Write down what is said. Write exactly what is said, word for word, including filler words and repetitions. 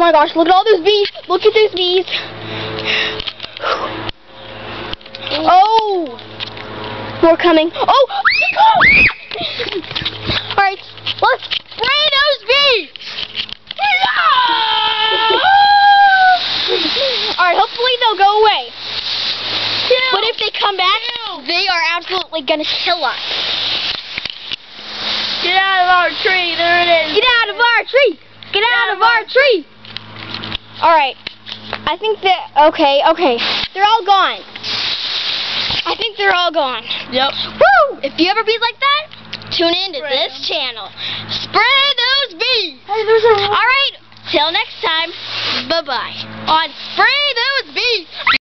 my gosh, look at all those bees. Look at those bees. Oh! More coming. Oh! Alright, let's spray those bees! Alright, hopefully they'll go away. Kill. But if they come back, Kill. they are absolutely gonna kill us. Get out of our tree, there it is. Get out of our tree! Get out, out of our tree! Alright, I think that, okay, okay, they're all gone. I think they're all gone. Yep. Woo! If you ever bees like that, tune in to Spray this them. channel. Spray those bees! Hey, there's a... Alright, till next time, bye-bye. On Spray Those Bees!